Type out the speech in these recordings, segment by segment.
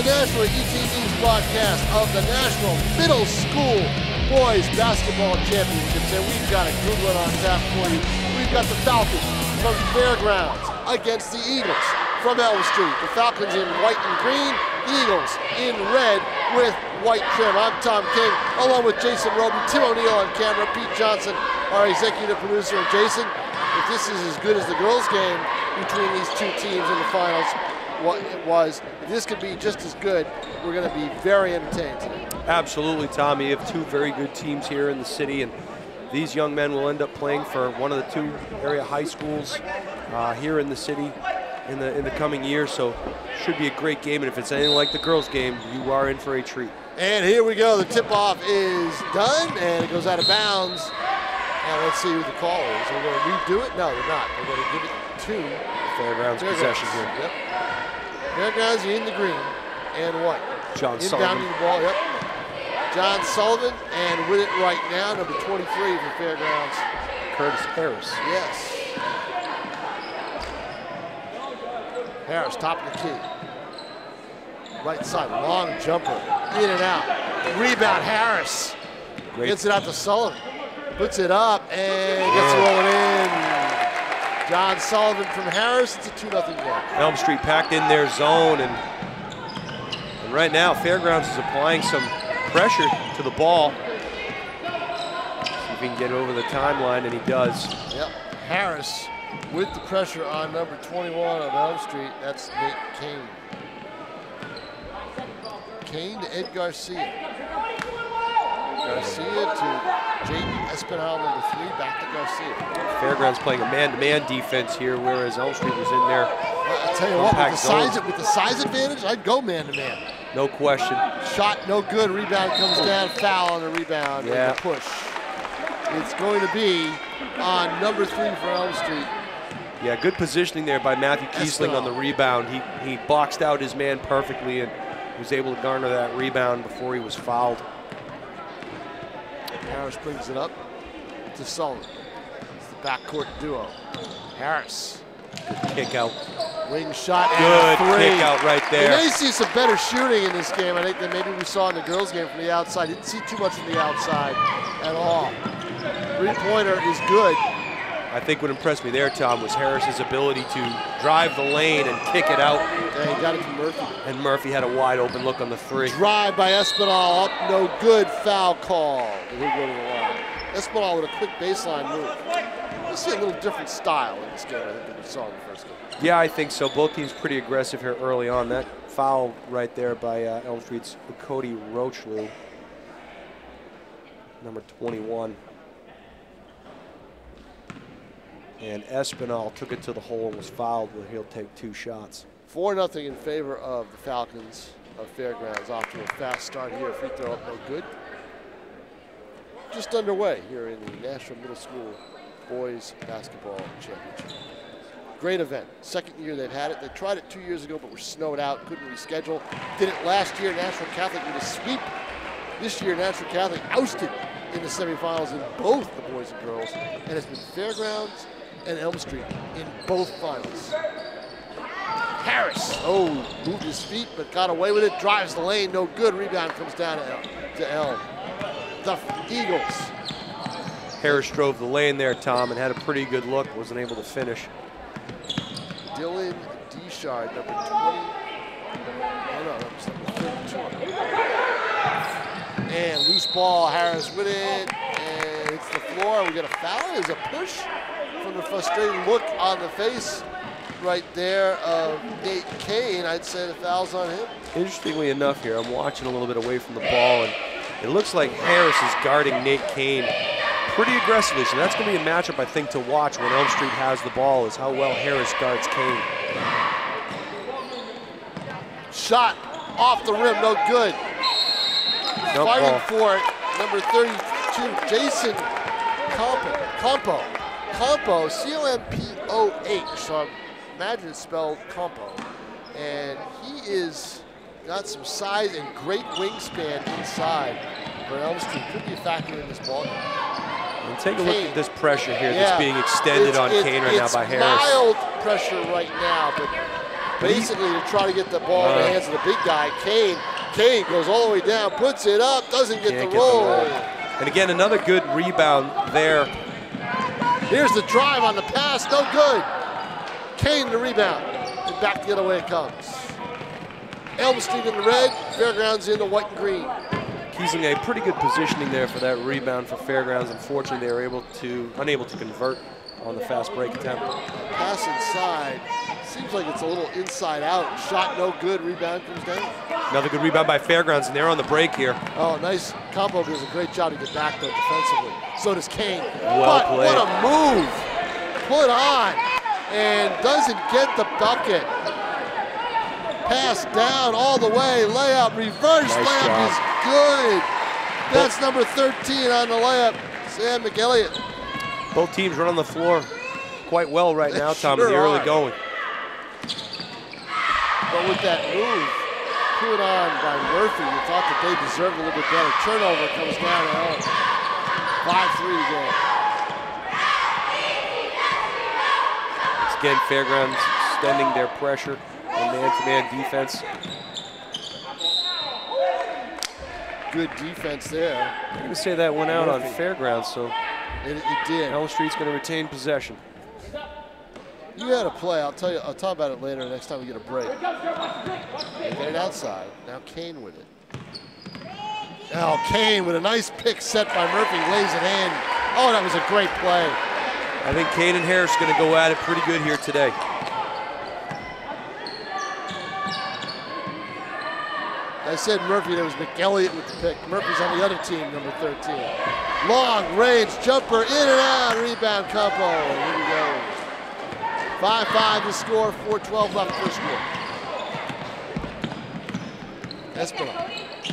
Nashua ETV's broadcast of the National Middle School Boys Basketball Championships, and we've got a good one on tap for you. We've got the Falcons from Fairgrounds against the Eagles from Elm Street. The Falcons in white and green, Eagles in red with white trim. I'm Tom King, along with Jason Roby, Tim O'Neill on camera, Pete Johnson, our executive producer. And Jason, if this is as good as the girls' game between these two teams in the finals, what it was, if this could be just as good, we're going to be very entertained today. Absolutely, Tom. You have two very good teams here in the city, and these young men will end up playing for one of the two area high schools here in the city in the coming year. So should be a great game, and if it's anything like the girls' game, you are in for a treat. And here we go. The tip-off is done, and it goes out of bounds. And let's see who the call is. Are they going to redo it? No, they're not. They're going to give it to Fairgrounds possession here. Yep. Fairgrounds in the green and white. John Sullivan. Inbounding the ball, yep. John Sullivan, and with it right now, number 23 for Fairgrounds. Curtis Harris. Yes. Harris, top of the key. Right side, long jumper, in and out. Rebound, Harris. Great. Gets it out to Sullivan. Puts it up and gets rolling in. John Sullivan from Harris, it's a 2-0 game. Elm Street packed in their zone, and right now Fairgrounds is applying some pressure to the ball. See if he can get over the timeline, and he does. Yep, Harris with the pressure on number 21 of Elm Street. That's Nate Kane. Kane to Ed Garcia. Garcia to Jaden Espinal, number 3, back to Garcia. Fairgrounds playing a man-to-man defense here, whereas Elm Street was in there. I'll tell you what, with the size advantage, I'd go man-to-man. No question. Shot no good, rebound comes down, foul on the rebound, and the push. It's going to be on number 3 for Elm Street. Yeah, good positioning there by Matthew Kiesling on the rebound. He boxed out his man perfectly and was able to garner that rebound before he was fouled. Harris brings it up to Sullivan. It's the backcourt duo. Harris. Good kick out. Wing shot and good kick out right there. We may see some better shooting in this game, I think, than maybe we saw in the girls' game from the outside. Didn't see too much from the outside at all. Three-pointer is good. I think what impressed me there, Tom, was Harris's ability to drive the lane and kick it out. Yeah, he got it to Murphy. And Murphy had a wide open look on the 3. Drive by Espinal, up, no good, foul call. He'll go to the line. Espinal with a quick baseline move. We'll see a little different style in this game, I think, than we saw in the first game. Yeah, I think so. Both teams pretty aggressive here early on. That foul right there by Elm Street's Cody Rochlew, number 21. And Espinal took it to the hole and was fouled, where he'll take 2 shots. 4-0 in favor of the Falcons of Fairgrounds. Off to a fast start here. Free throw up, no good. Just underway here in the National Middle School Boys Basketball Championship. Great event. Second year they've had it. They tried it 2 years ago, but were snowed out, couldn't reschedule. Did it last year. Nashua Catholic with a sweep. This year, Nashua Catholic ousted in the semifinals in both the boys and girls. And it's been Fairgrounds and Elm Street in both finals. Harris, moved his feet, but got away with it. Drives the lane, no good. Rebound comes down to Elm. The Eagles. Harris drove the lane there, Tom, and had a pretty good look. Wasn't able to finish. Dylan Deshard, number 20. Oh no, that was number 32. And loose ball, Harris with it, and it's the floor. We got a foul. There's a push from the frustrated look on the face right there of Nate Kane. I'd say the foul's on him. Interestingly enough here, I'm watching a little bit away from the ball, and it looks like Harris is guarding Nate Kane pretty aggressively. So that's going to be a matchup, I think, to watch when Elm Street has the ball, is how well Harris guards Kane. Shot off the rim, no good. Fighting for it, number 32, Jason Campo, C-O-M-P-O-H, so I imagine it's spelled Campo. And he is got some size and great wingspan inside for Elm Street. Could be a factor in this ball game. And take a look at this pressure here that's being extended on Kane right now by Harris. Mild pressure right now, but basically to try to get the ball in the hands of the big guy, Kane. Kane goes all the way down, puts it up, doesn't get the roll. And again, another good rebound there. Here's the drive on the pass, no good. Kane the rebound, and back the other way it comes. Elm Street in the red, Fairgrounds in the white and green. Using a pretty good positioning there for that rebound for Fairgrounds. Unfortunately, they were unable to convert on the fast break attempt. Pass inside. Seems like it's a little inside out. Shot no good. Rebound comes down. Another good rebound by Fairgrounds, and they're on the break here. Oh, nice. Combo does a great job to get back there defensively. So does Kane. Well played. What a move. Put on. And doesn't get the bucket. Pass down all the way. Layup. Reverse nice layup job. is good. That's number 13 on the layup. Sam McElliott. Both teams run on the floor quite well right now, Tom, in the early going. But with that move put on by Murphy, you thought that they deserved a little bit better. Turnover comes down at home. 5-3 again. Once again, Fairgrounds extending their pressure on man-to-man defense. Good defense there. I'm going to say that went out Murphy. on Fairgrounds, so It did. Elm Street's going to retain possession. You had a play. I'll talk about it later next time we get a break. They get it outside. Now Kane with it. Now Kane with a nice pick set by Murphy, lays it in. Oh, that was a great play. I think Kane and Harris are going to go at it pretty good here today. I said Murphy, there was McElliott with the pick. Murphy's on the other team, number 13. Long range jumper, in and out, rebound Campo. Here we go. 5-5 to score, 4:12 left first quarter. Espinal.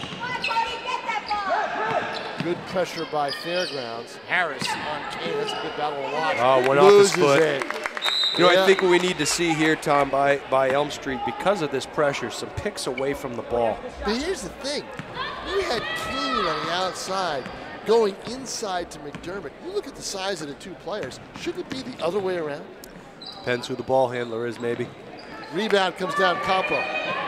Good pressure by Fairgrounds. Harris on Kane, that's a good battle to watch. Oh, went off his foot. It. You know, I think what we need to see here, Tom, by Elm Street, because of this pressure, some picks away from the ball. But here's the thing. You had Kane on the outside going inside to McDermott. You look at the size of the two players. Shouldn't it be the other way around? Depends who the ball handler is, maybe. Rebound comes down Campo.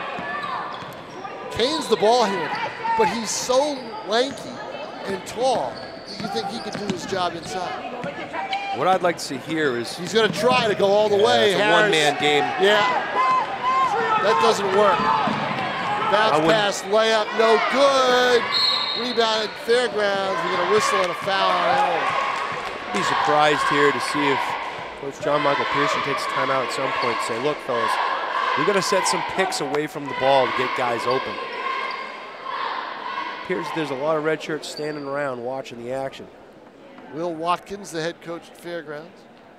Kane's the ball handler, but he's so lanky and tall that you think he could do his job inside. What I'd like to see here is... He's going to try to go all the way. It's a Harris. one-man game. Yeah. That doesn't work. Bounce pass, layup, no good. Rebound at Fairgrounds. We're going to whistle and a foul on Allen. I'd be surprised here to see if Coach John Michael Pearson takes time out at some point to say, look, fellas, we're going to set some picks away from the ball to get guys open. Appears there's a lot of red shirts standing around watching the action. Will Watkins, the head coach at Fairgrounds.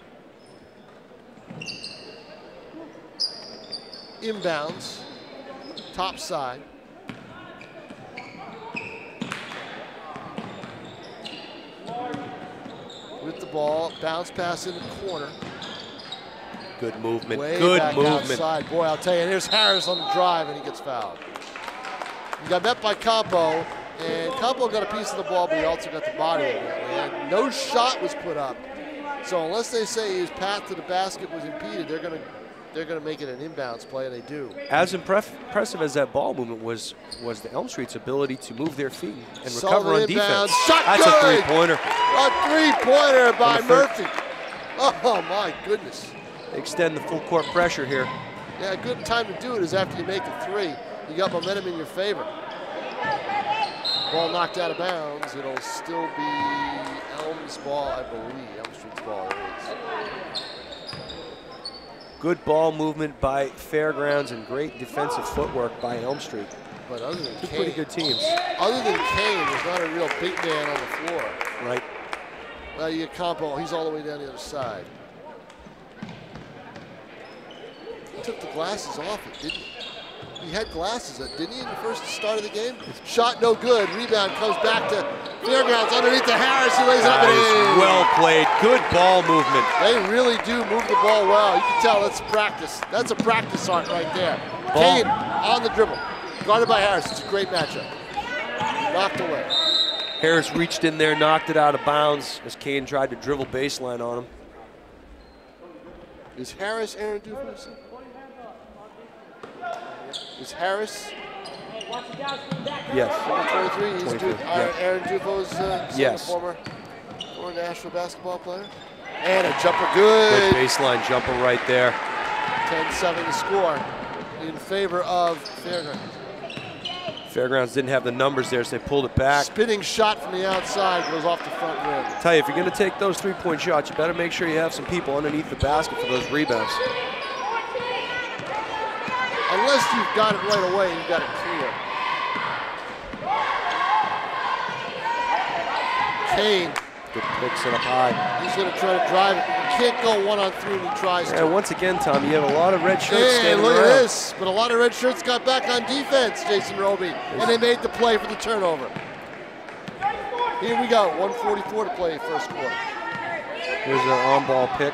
Inbounds, top side. With the ball, bounce pass in the corner. Good movement, Way good back movement. Outside. Boy, I'll tell you, and here's Harris on the drive, and he gets fouled. He got met by Campo, and Campo got a piece of the ball, but he also got the body of it. And no shot was put up. So unless they say his path to the basket was impeded, they're going to make it an inbounds play, and they do. As impressive as that ball movement was the Elm Street's ability to move their feet and Solid recover on inbounds. defense. Shot That's good. a three-pointer. A three-pointer by Murphy. Oh, my goodness. They extend the full court pressure here. Yeah, a good time to do it is after you make a three. You got momentum in your favor. Ball knocked out of bounds. It'll still be Elm's ball, I believe. Elm Street's ball it is. Good ball movement by Fairgrounds and great defensive footwork by Elm Street. But other than Two Kane, pretty good teams. Other than Kane, there's not a real big man on the floor. Right. Well, you get Campo. He's all the way down the other side. He took the glasses off it, didn't he? He had glasses, didn't he, in the first start of the game? Shot no good. Rebound comes back to Fairgrounds underneath to Harris. He lays it up and in. Well played. Good ball movement. They really do move the ball well. You can tell that's practice. That's a practice art right there. Ball. Kane on the dribble. Guarded by Harris. It's a great matchup. Knocked away. Harris reached in there, knocked it out of bounds as Kane tried to dribble baseline on him. Is Harris Aaron Dufresne? is Harris. Yes. Number 23. He's Aaron Dufo's son, yes. former Nashua basketball player. And a jumper, good. Good baseline jumper right there. 10-7 to score in favor of Fairgrounds. Fairgrounds didn't have the numbers there, so they pulled it back. Spinning shot from the outside goes off the front rim. Tell you, if you're going to take those three-point shots, you better make sure you have some people underneath the basket for those rebounds. Unless you've got it right away, you've got it clear. Kane. Good picks it up high. He's going to try to drive it. He can't go 1-on-3 when he tries to. And once again, Tom, you have a lot of red shirts standing look around. at this. But a lot of red shirts got back on defense, Jason Roby. And they made the play for the turnover. Here we go. 1:44 to play first quarter. Here's an on-ball pick.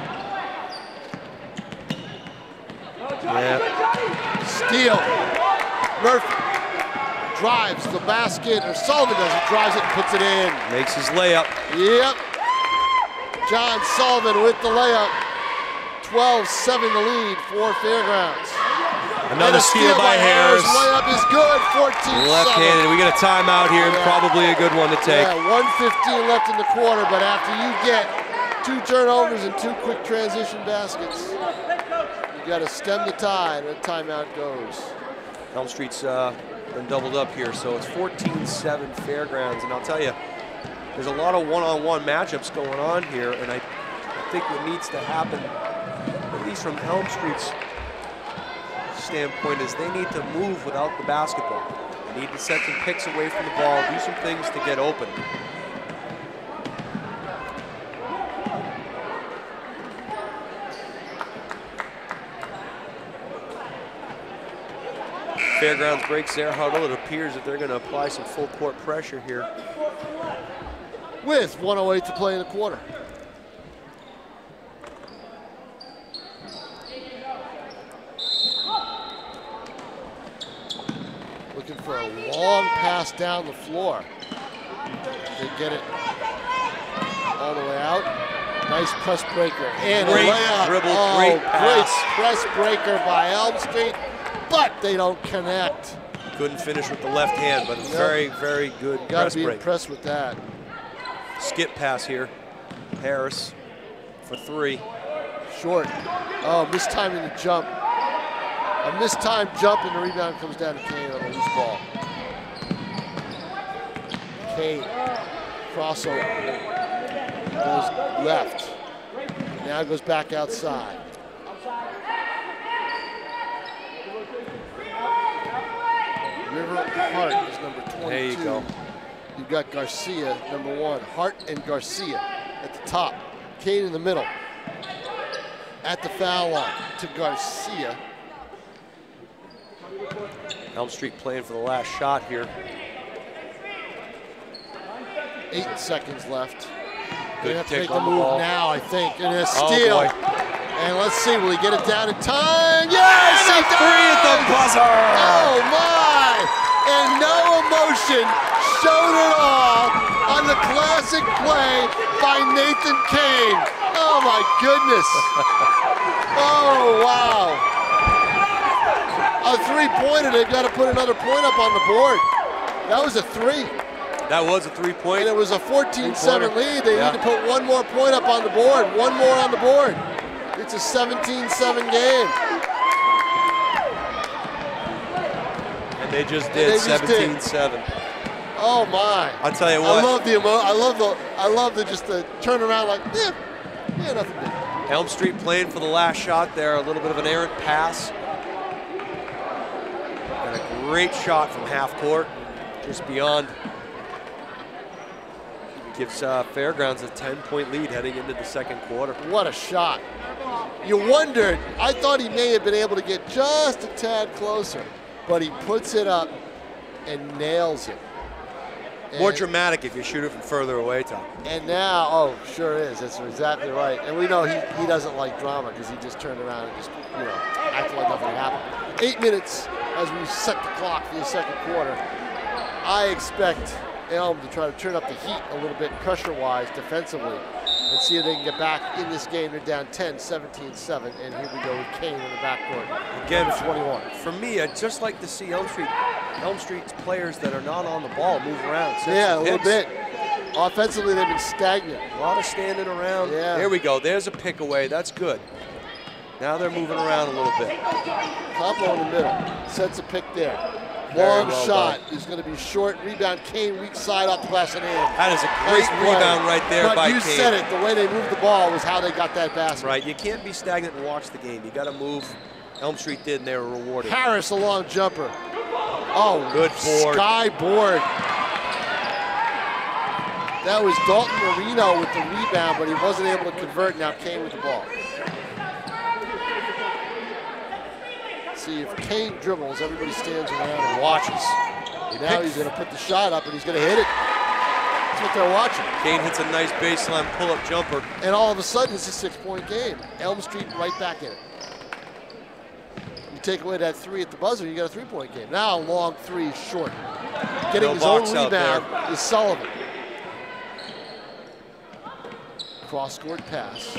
Yeah. Steal. Murphy drives the basket, or Sullivan does it, drives it and puts it in. Makes his layup. Yep. John Sullivan with the layup. 12-7 the lead for Fairgrounds. Another steal by Harris. Layup is good, 14-7. Left-handed. We get a timeout here, and probably a good one to take. Yeah, 1:15 left in the quarter, but after you get 2 turnovers and 2 quick transition baskets, you got to stem the tide, and the timeout goes. Elm Street's been doubled up here, so it's 14-7 Fairgrounds, and I'll tell you, there's a lot of one-on-one matchups going on here, and I think what needs to happen, at least from Elm Street's standpoint, is they need to move without the basketball. They need to set some picks away from the ball, do some things to get open. Fairgrounds breaks their huddle. It appears that they're going to apply some full court pressure here. With 1:08 to play in the quarter. Looking for a long pass down the floor. They get it all the way out. Nice press breaker and great a layup. Dribble, great pass. Great press breaker by Elm Street, but they don't connect. Couldn't finish with the left hand, but a very, very good press break. Got to be impressed with that. Skip pass here. Harris for 3. Short. Oh, mistiming the jump. A mistimed jump, and the rebound comes down to Kane on a loose ball. Kane, crossover. Goes left. Now goes back outside. River Hart is number 22. There you go. You've got Garcia, number 1. Hart and Garcia at the top. Kane in the middle. At the foul line to Garcia. Elm Street playing for the last shot here. 8 seconds left. Good They have to kick make the on the move ball. now, I think. And a Oh, steal. boy. And let's see, will he get it down in time? Yes, he And a 3 at the does! buzzer! Oh my! And no emotion showed at all on the classic play by Nathan Kane. Oh my goodness! Oh wow! A 3-pointer. They've got to put another point up on the board. That was a 3. That was a 3-point. And it was a 14-7 lead. They Yeah. need to put one more point up on the board. One more on the board. It's a 17-7 game. And they just did 17-7. Oh my! I'll tell you what. I love the I love the just the turnaround like yeah, nothing big. Elm Street playing for the last shot there. A little bit of an errant pass. And a great shot from half court, just beyond. Gives Fairgrounds a 10-point lead heading into the second quarter. What a shot! You wondered. I thought he may have been able to get just a tad closer, but he puts it up and nails it. More And- dramatic if you shoot it from further away, Tom. And now, oh, sure is. That's exactly right. And we know he doesn't like drama because he just turned around and just, acted like nothing happened. 8 minutes as we set the clock for the second quarter. I expect Elm to try to turn up the heat a little bit pressure-wise defensively. and see if they can get back in this game. They're down 10, 17-7, and here we go with Kane in the backcourt. Again, 21. For me, I'd just like to see Elm Street's players that are not on the ball move around. Yeah, a little bit. Offensively, they've been stagnant. A lot of standing around. Yeah. There we go. There's a pick away. That's good. Now they're moving around a little bit. Capo in the middle. Sets a pick there. Long shot is going to be short. Rebound, Kane, weak side off the glass and in. That is a great rebound right there by Kane. But you said it. The way they moved the ball was how they got that basket. Right. You can't be stagnant and watch the game. You got to move. Elm Street did, and they were rewarded. Harris, a long jumper. Oh, good board. Sky board. That was Dalton Marino with the rebound, but he wasn't able to convert. Now Kane with the ball. See, if Kane dribbles, everybody stands around and watches. Now he's going to put the shot up, and he's going to hit it. That's what they're watching. Kane hits a nice baseline pull-up jumper. And all of a sudden, it's a 6-point game. Elm Street right back in it. You take away that three at the buzzer, you got a 3-point game. Now a long three short. Getting his own rebound is Sullivan. Cross-court pass.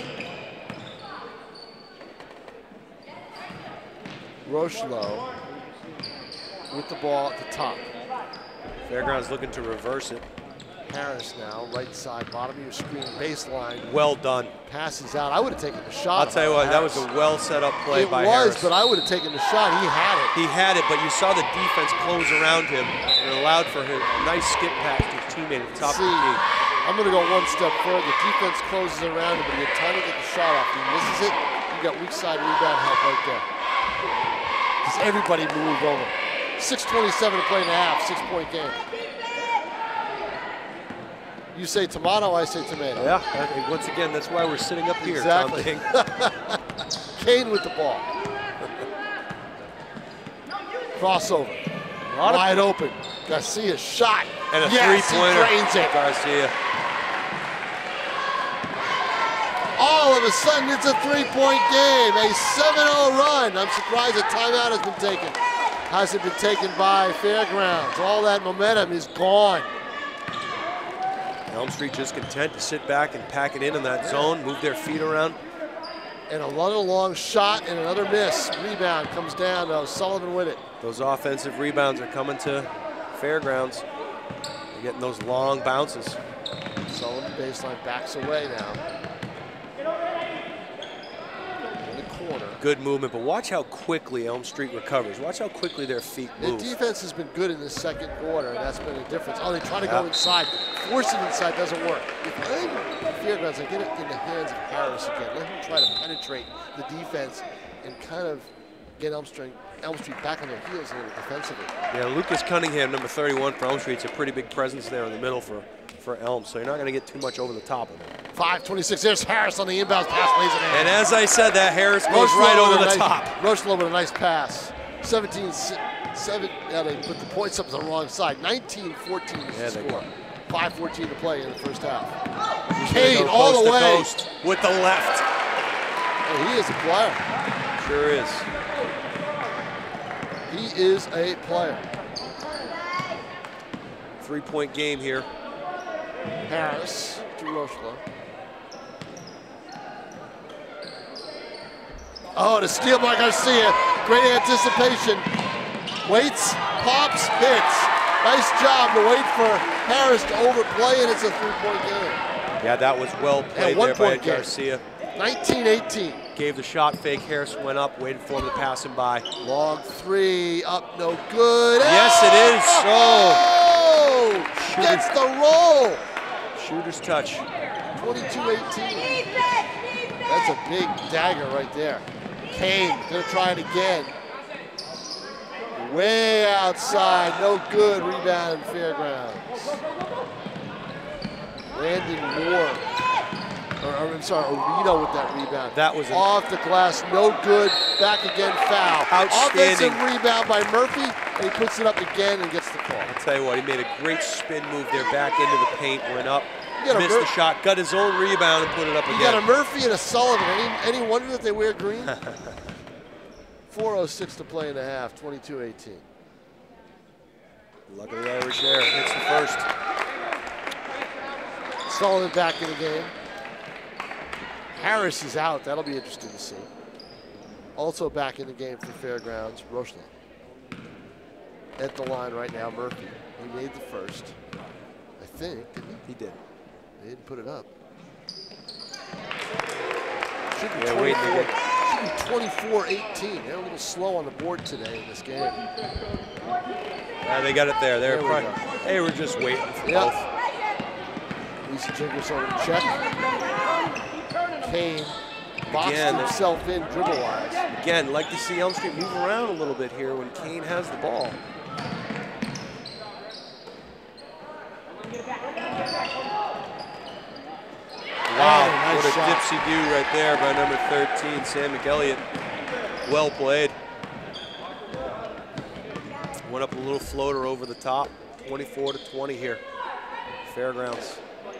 Rochelo with the ball at the top. Fairgrounds looking to reverse it. Harris now, right side, bottom of your screen, baseline. Well done. Passes out. I would have taken the shot. I'll tell you what, that was a well set up play by Harris. It was, but I would have taken the shot. He had it. He had it, but you saw the defense close around him, and it allowed for his nice skip pass to his teammate at the top of the key. I'm going to go one step further. The defense closes around him, but he had time to get the shot off. He misses it. You got weak side rebound help right there. Because everybody moved over. 6:27 to play in a half, 6-point game. You say tomato, I say tomato. Yeah, once again, that's why we're sitting up here. Exactly. Kane with the ball. Crossover. Wide open. Garcia shot. And a He three-pointer. drains it. Garcia. All of a sudden, it's a 3-point game. A 7-0 run. I'm surprised a timeout has been taken. Hasn't been taken by Fairgrounds. All that momentum is gone. Elm Street just content to sit back and pack it in that zone, move their feet around. And another long shot and another miss. Rebound comes down to Sullivan with it. Those offensive rebounds are coming to Fairgrounds. They're getting those long bounces. Sullivan baseline backs away now. In the corner. Good movement, but watch how quickly Elm Street recovers. Watch how quickly their feet move. The defense has been good in the second quarter, and that's been a difference. Oh, they try to go inside. Forcing inside doesn't work. If I'm Fairgrounds, I get it in the hands of Harris again. Let him try to penetrate the defense and kind of get Elm Street back on their heels a little defensively. Yeah, Lucas Cunningham, number 31 for Elm Street, it's a pretty big presence there in the middle for Elm, so you're not going to get too much over the top of it. 5:26, there's Harris on the inbound pass, lays it in. And as I said, that Harris goes right over the top. Rochelo with a nice pass. 17-7, yeah, they put the points up to the wrong side. 19-14 is the score. 5:14 to play in the first half. Kane all the way. With the left. Oh, he is a player. Sure is. He is a player. 3-point game here. Harris to Rochelo. Oh, the steal by Garcia. Great anticipation. Waits, pops, hits. Nice job to wait for Harris to overplay, and it's a 3-point game. Yeah, that was well played there by Garcia. 19-18. Gave the shot fake. Harris went up, waited for him to pass him by. Long three, up, no good. Yes, it is. Oh! Gets the roll. Shooter's touch. 22-18. That's a big dagger right there. Kane gonna try it again. Way outside, no good. Rebound in Fairgrounds. Landon Moore. I'm sorry, Orino with that rebound. That was off the glass, no good. Back again, foul. Outstanding. Offensive rebound by Murphy, and he puts it up again and gets the call. I'll tell you what, he made a great spin move there, back into the paint, went up, missed the shot, got his own rebound and put it up again. You got a Murphy and a Sullivan. Any wonder that they wear green? 4:06 to play in the half, 22-18. Luck of the Irish there, hits the first. Sullivan back in the game. Harris is out. That'll be interesting to see. Also back in the game for Fairgrounds, Rochelle. At the line right now, Murphy. He made the first, I think, didn't he? He did. They didn't put it up. Should be 24-18. They're a little slow on the board today in this game. They got it there. They were just waiting for both. Lisa Jingles on the check. Kane boxed himself in dribble-wise. Again, like to see Elm Street move around a little bit here when Kane has the ball. Wow, nice what a dipsy-do right there by number 13, Sam McElliott. Well played. Went up a little floater over the top. 24-20 here. Fairgrounds.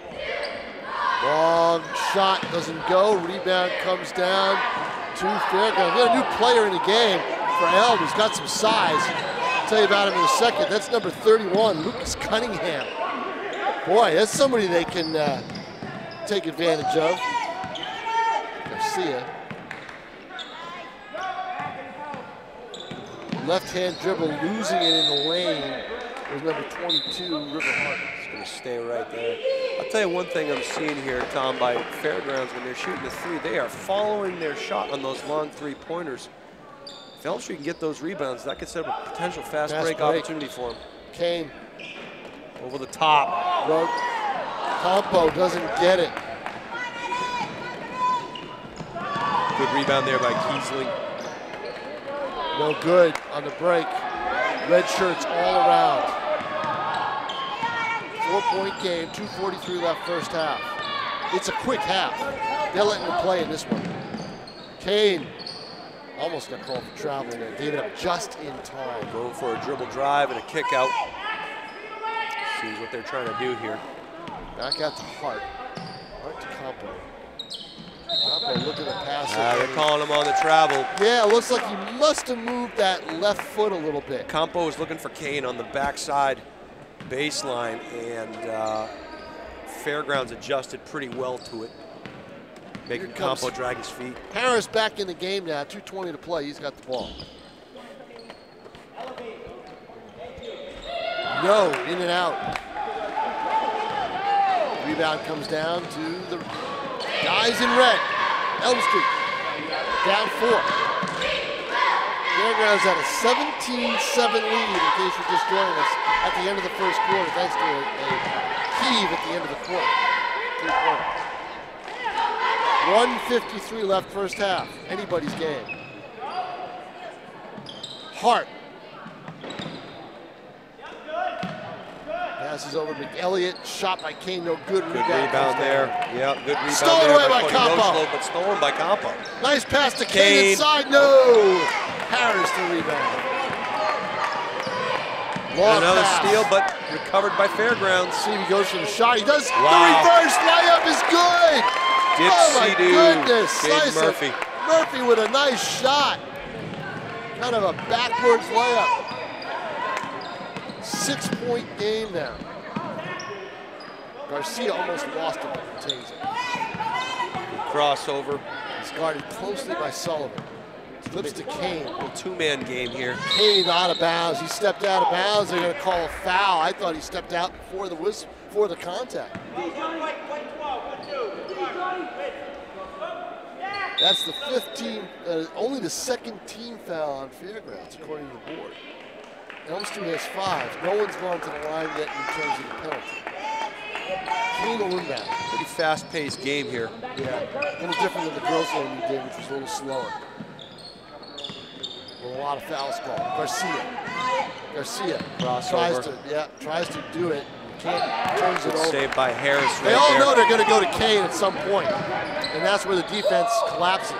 Long shot doesn't go. Rebound comes down to Fairgrounds. We got a new player in the game for Elm. He's got some size. I'll tell you about him in a second. That's number 31, Lucas Cunningham. Boy, that's somebody they can take advantage of. Garcia. Left-hand dribble, losing it in the lane. There's number 22, River Hart. He's going to stay right there. I'll tell you one thing I'm seeing here, Tom, by Fairgrounds when they're shooting the three, they are following their shot on those long three-pointers. If Elm Street can get those rebounds, that could set up a potential fast break opportunity for him. Kane. Over the top. Campo doesn't get it. Good rebound there by Kiesling. No good on the break. Red shirts all around. 4-point game, 2:43 left first half. It's a quick half. They're letting them play in this one. Kane almost got called for traveling there. Gave it up just in time. Going for a dribble drive and a kick out. See what they're trying to do here. Back out to Hart. Hart to Campo. Campo looking to pass it. They're calling him on the travel. Yeah, it looks like he must have moved that left foot a little bit. Campo is looking for Kane on the backside baseline, and Fairgrounds adjusted pretty well to it. Making Campo drag his feet. Harris back in the game now, 2:20 to play. He's got the ball. No, in and out. Rebound comes down to the guys in red. Elm Street, down 4. Fairgrounds had a 17-7 lead, in case you're just joining us, at the end of the first quarter, thanks to a heave at the end of the quarter. 1:53 left first half. Anybody's game. Hart. Passes over to McElliott. Shot by Kane, no good. Good rebound there. Yeah, good rebound. Stolen away by Campo. But stolen by Campo. Nice pass to Kane inside. No. Harris the rebound. Another steal, but recovered by Fairgrounds. See, he goes for the shot. He does. The reverse layup is good. Oh my goodness. Nice Murphy. Murphy with a nice shot. Kind of a backwards layup. 6-point game now. Garcia almost lost it, but retains it. Crossover. He's guarded closely by Sullivan. Flips to Kane. A two-man game here. Kane out of bounds. He stepped out of bounds. They're going to call a foul. I thought he stepped out before the whistle, before the contact. That's the 15th, only the second team foul on Fairgrounds, according to the board. Elm Street has 5. No one's gone to the line yet in terms of the penalty. Kane will inbound. Pretty fast-paced game here. Yeah, a little different than the girls' game we did, which was a little slower. With a lot of fouls called. Garcia tries to do it. Can't, turns it over. Saved by Harris. They all know they're going to go to Kane at some point, and that's where the defense collapses.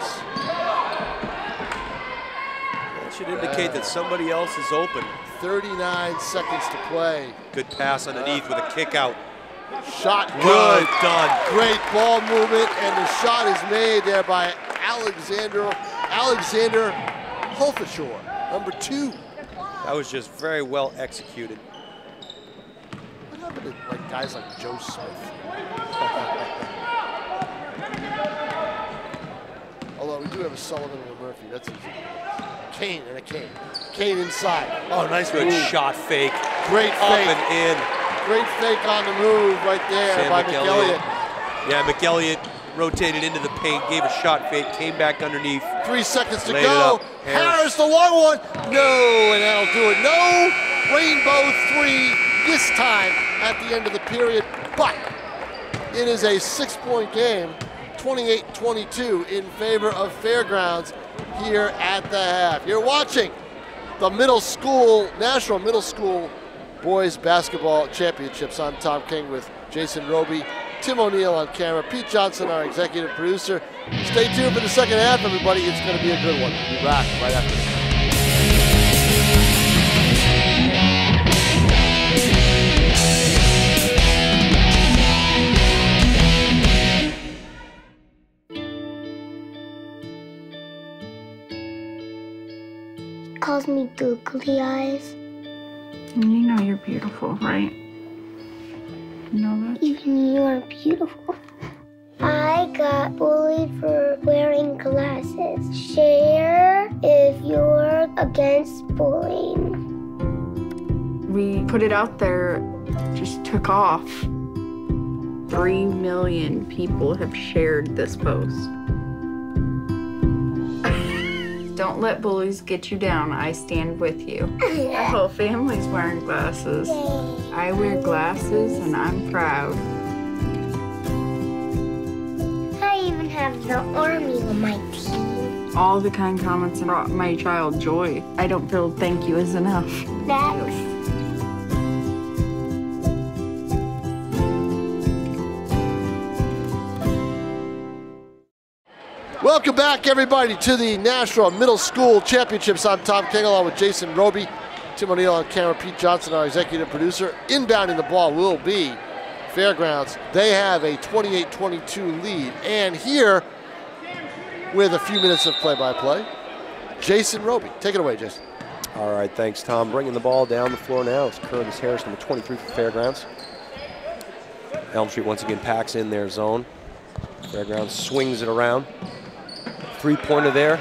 That should indicate that somebody else is open. 39 seconds to play. Good pass underneath with a kick out. Shot good. Done. Great ball movement, and the shot is made there by Alexander Holfashore, number 2. That was just very well executed. What happened to guys like Joe Smith? Although we do have a Sullivan and a Murphy. That's easy. Kane and a Kane. Kane inside. Oh, nice good move. shot fake. Great Up fake. and in. Great fake on the move right there Sam by McElliott. McElliott. Yeah, McElliott rotated into the paint, gave a shot fake, came back underneath. 3 seconds to Laid go. it up. Harris, the long one. No, and that'll do it. No rainbow three this time at the end of the period. But it is a 6-point game, 28-22 in favor of Fairgrounds here at the half. You're watching the middle school, National Middle School Boys Basketball Championships. I'm Tom King with Jason Roby, Tim O'Neill on camera, Pete Johnson, our executive producer. Stay tuned for the second half, everybody. It's going to be a good one. We'll be back right after this. Calls me googly eyes. You know you're beautiful, right? You know that? Even you're beautiful. I got bullied for wearing glasses. Share if you're against bullying. We put it out there, just took off. 3 million people have shared this post. Don't let bullies get you down. I stand with you. Our whole family's wearing glasses. I wear glasses and I'm proud. I even have the army on my team. All the kind comments brought my child joy. I don't feel thank you is enough. That's Welcome back, everybody, to the Nashua Middle School Championships. I'm Tom King, along with Jason Roby, Tim O'Neill on camera, Pete Johnson, our executive producer. Inbounding the ball will be Fairgrounds. They have a 28-22 lead. And here, with a few minutes of play-by-play, Jason Roby. Take it away, Jason. All right, thanks, Tom. Bringing the ball down the floor now is Curtis Harris, number 23 for Fairgrounds. Elm Street once again packs in their zone. Fairgrounds swings it around. Three-pointer there.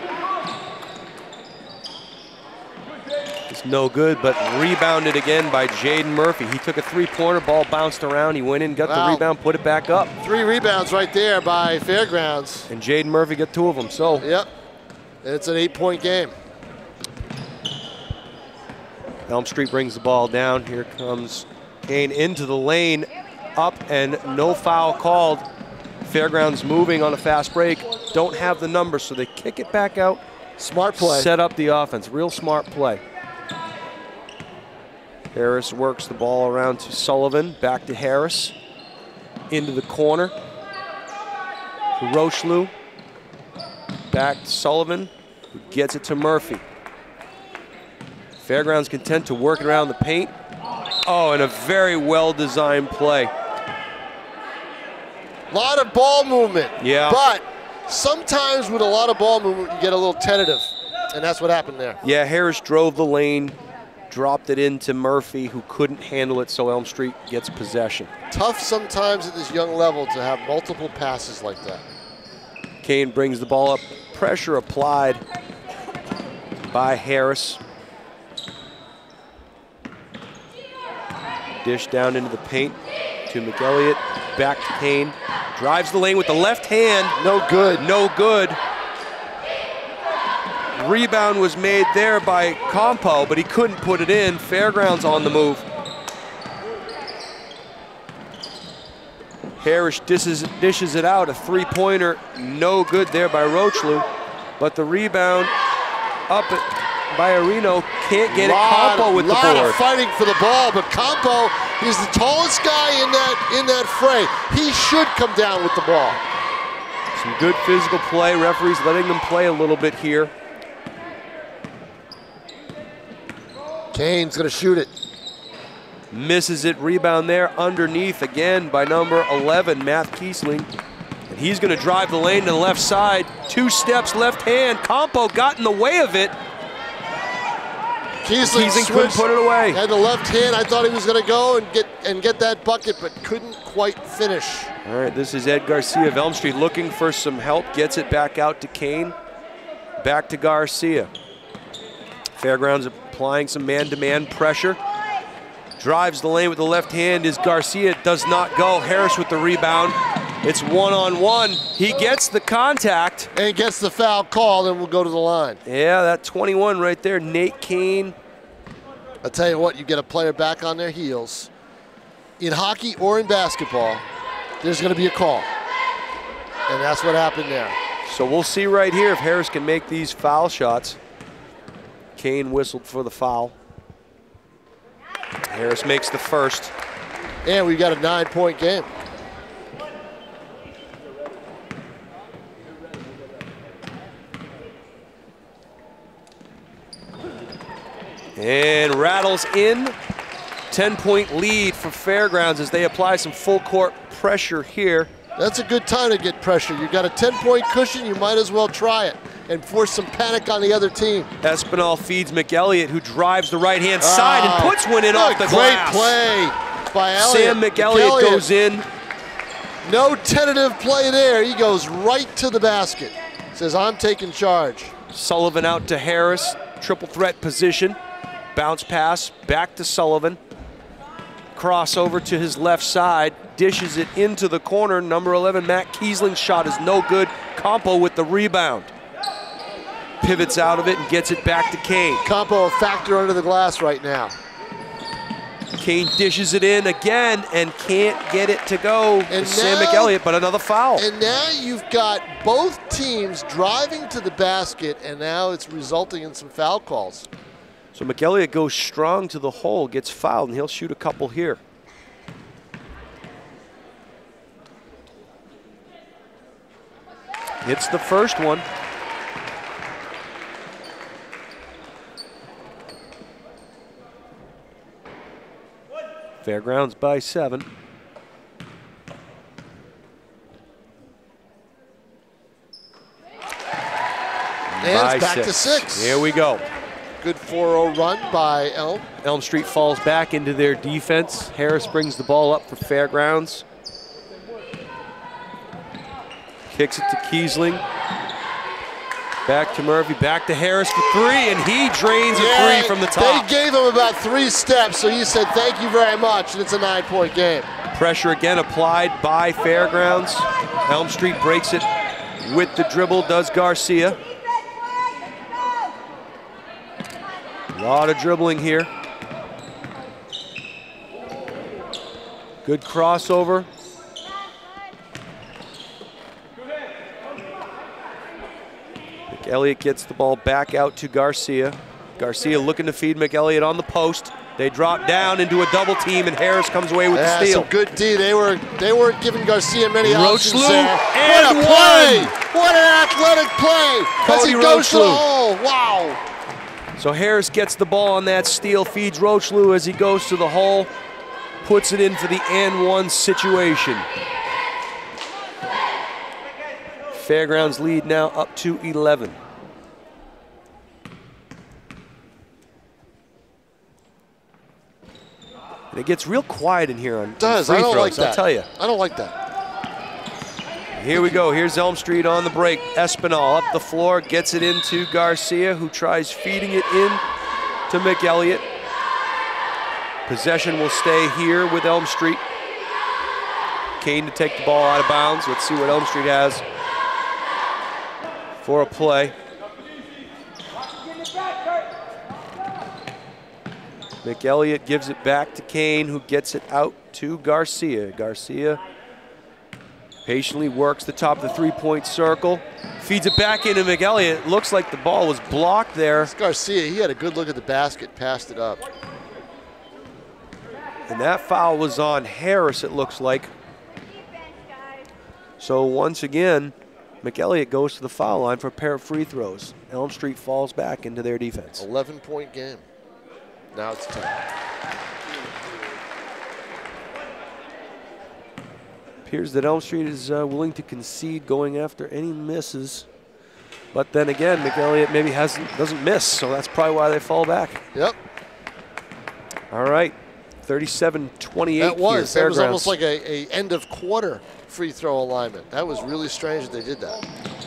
It's no good, but rebounded again by Jaden Murphy. He took a three-pointer, ball bounced around. He went in, got the rebound, put it back up. 3 rebounds right there by Fairgrounds. And Jaden Murphy got 2 of them, so. Yep, it's an 8-point game. Elm Street brings the ball down. Here comes Kane into the lane, up, and no foul called. Fairgrounds moving on a fast break. Don't have the numbers, so they kick it back out. Smart play. Set up the offense. Real smart play. Harris works the ball around to Sullivan. Back to Harris. Into the corner. To Rocheleau. Back to Sullivan, who gets it to Murphy. Fairgrounds content to work it around the paint. Oh, and a very well-designed play. A lot of ball movement. Yeah. But sometimes with a lot of ball movement, you get a little tentative, and that's what happened there. Yeah, Harris drove the lane, dropped it into Murphy, who couldn't handle it, so Elm Street gets possession. Tough sometimes at this young level to have multiple passes like that. Kane brings the ball up. Pressure applied by Harris. Dish down into the paint to McElliott. Back to Kane. Drives the lane with the left hand. No good. No good. Rebound was made there by Campo, but he couldn't put it in. Fairgrounds on the move. Harris dishes it out. A three-pointer. No good there by Rocheleau. But the rebound up by Areno, can't get it. Campo with the board. A lot of fighting for the ball, but Campo is the tallest guy in that fray. He should come down with the ball. Some good physical play. Referees letting them play a little bit here. Kane's gonna shoot it. Misses it. Rebound there underneath again by number 11, Matt Kiesling. And he's gonna drive the lane to the left side. 2 steps left hand. Campo got in the way of it. Kiesling couldn't put it away. Had the left hand. I thought he was going to go and get that bucket, but couldn't quite finish. All right, this is Ed Garcia of Elm Street looking for some help. Gets it back out to Kane. Back to Garcia. Fairgrounds applying some man-to-man pressure. Drives the lane with the left hand is Garcia. Does not go. Harris with the rebound. It's one-on-one. He gets the contact. And gets the foul called, and will go to the line. Yeah, that 21 right there, Nate Kane. I'll tell you what, you get a player back on their heels. In hockey or in basketball, there's going to be a call. And that's what happened there. So we'll see right here if Harris can make these foul shots. Kane whistled for the foul. Harris makes the first. And we've got a 9-point game. And rattles in. 10-point lead for Fairgrounds as they apply some full court pressure here. That's a good time to get pressure. You've got a 10-point cushion, you might as well try it and force some panic on the other team. Espinal feeds McElliott, who drives the right-hand side and puts one in off the glass. Great play by Elliott. Sam McElliott goes in. No tentative play there. He goes right to the basket. Says, I'm taking charge. Sullivan out to Harris. Triple threat position. Bounce pass back to Sullivan. Crossover to his left side. Dishes it into the corner. Number 11, Matt Kiesling's shot is no good. Campo with the rebound. Pivots out of it and gets it back to Kane. Campo a factor under the glass right now. Kane dishes it in again and can't get it to go. And Sam McElliott, but another foul. And now you've got both teams driving to the basket, and now it's resulting in some foul calls. So McElliott goes strong to the hole, gets fouled, and he'll shoot a couple here. Hits the first one. Fairgrounds by 7. And it's back to 6. Here we go. Good 4-0 run by Elm. Elm Street falls back into their defense. Harris brings the ball up for Fairgrounds. Kicks it to Kiesling. Back to Murphy, back to Harris for 3, and he drains a 3 from the top. They gave him about 3 steps, so he said thank you very much, and it's a 9-point game. Pressure again applied by Fairgrounds. Elm Street breaks it with the dribble, does Garcia. A lot of dribbling here. Good crossover. McElliott gets the ball back out to Garcia. Garcia looking to feed McElliott on the post. They drop down into a double team, and Harris comes away with the steal. Some good D. They weren't giving Garcia many options there. And what a play! What an athletic play! As he goes to the hole. Wow! So Harris gets the ball on that steal, feeds Rocheleau as he goes to the hole, puts it in for the and one situation. Fairgrounds lead now up to 11. And it gets real quiet in here on free throws, I'll tell you. I don't like that. Here we go. Here's Elm Street on the break. Espinal up the floor, gets it into Garcia, who tries feeding it in to McElliott. Possession will stay here with Elm Street. Kane to take the ball out of bounds. Let's see what Elm Street has for a play. McElliott gives it back to Kane, who gets it out to Garcia. Garcia patiently works the top of the three-point circle, feeds it back into McElliott. Looks like the ball was blocked there. It's Garcia, he had a good look at the basket, passed it up. And that foul was on Harris, it looks like. So once again, McElliott goes to the foul line for a pair of free throws. Elm Street falls back into their defense. 11-point game. Now it's 10. Appears that Elm Street is willing to concede, going after any misses. But then again, McElliott maybe doesn't miss, so that's probably why they fall back. Yep. All right, 37-28 That was here, almost like a end of quarter free throw alignment. That was really strange that they did that.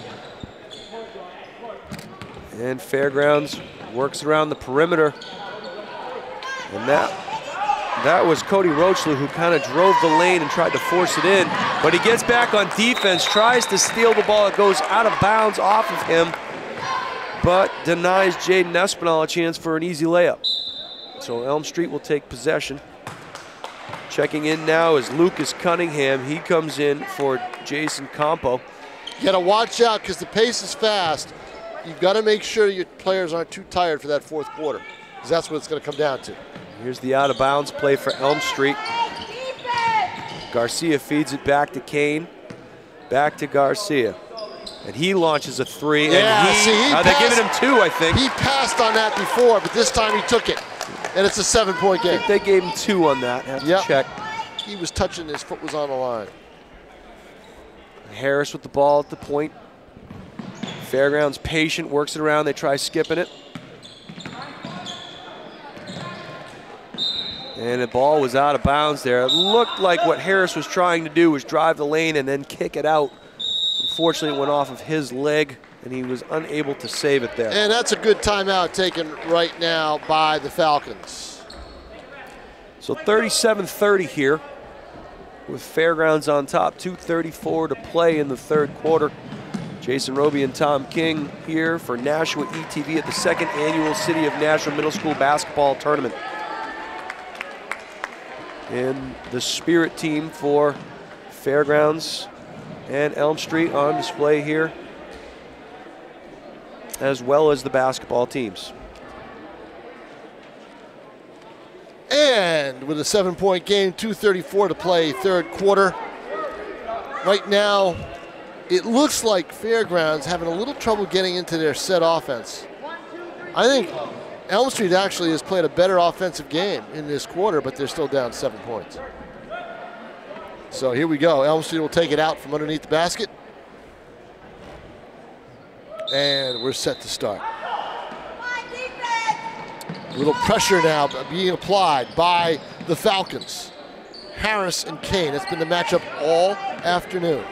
And Fairgrounds works around the perimeter. And that was Cody Roachlew who kind of drove the lane and tried to force it in. But he gets back on defense, tries to steal the ball. It goes out of bounds off of him, but denies Jaden Espinal a chance for an easy layup. So Elm Street will take possession. Checking in now is Lucas Cunningham. He comes in for Jason Campo. You got to watch out because the pace is fast. You've got to make sure your players aren't too tired for that fourth quarter, because that's what it's going to come down to. Here's the out of bounds play for Elm Street. Garcia feeds it back to Kane. Back to Garcia. And he launches a three. Yeah, and they're giving him two, I think. He passed on that before, but this time he took it. And it's a 7-point game. I think they gave him 2 on that. Have to check. He was touching, his foot was on the line. Harris with the ball at the point. Fairgrounds patient, works it around. They try skipping it. And the ball was out of bounds there. It looked like what Harris was trying to do was drive the lane and then kick it out. Unfortunately, it went off of his leg, and he was unable to save it there. And that's a good timeout taken right now by the Falcons. So 37-30 here with Fairgrounds on top. 2:34 to play in the third quarter. Jason Roby and Tom King here for Nashua ETV at the second annual City of Nashua Middle School Basketball Tournament. And the Spirit team for Fairgrounds and Elm Street on display here, as well as the basketball teams. And with a 7-point game, 2:34 to play, third quarter. Right now, it looks like Fairgrounds having a little trouble getting into their set offense. I think Elm Street actually has played a better offensive game in this quarter, but they're still down 7 points. So here we go. Elm Street will take it out from underneath the basket. And we're set to start. A little pressure now being applied by the Falcons. Harris and Kane. That's been the matchup all afternoon.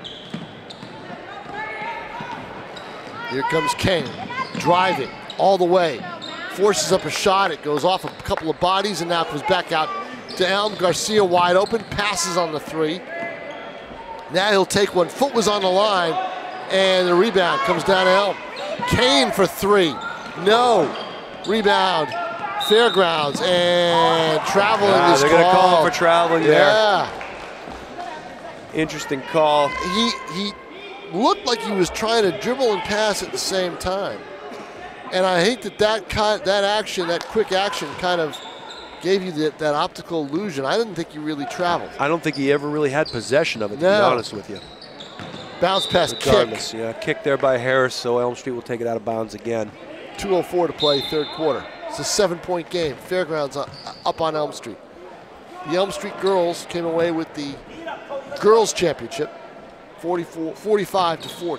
Here comes Kane, driving all the way. Forces up a shot. It goes off a couple of bodies and now comes back out to Elm. Garcia wide open, passes on the three. Now he'll take one. Foot was on the line, and the rebound comes down to Elm. Kane for three. No. Rebound. Fairgrounds, and traveling is they're going to call him for traveling there. Interesting call. He looked like he was trying to dribble and pass at the same time. And I think that quick action kind of gave you that optical illusion. I didn't think he really traveled. I don't think he ever really had possession of it, to be honest with you. Bounce pass Regardless, kick. Yeah, kick there by Harris, so Elm Street will take it out of bounds again. 2:04 to play, third quarter. It's a 7-point game. Fairgrounds up on Elm Street. The Elm Street girls came away with the girls' championship, 45 to 40.